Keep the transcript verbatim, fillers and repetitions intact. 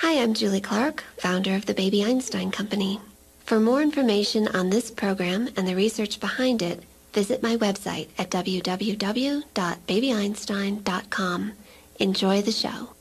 Hi, I'm Julie Clark, founder of the Baby Einstein Company. For more information on this program and the research behind it, visit my website at w w w dot baby einstein dot com. Enjoy the show.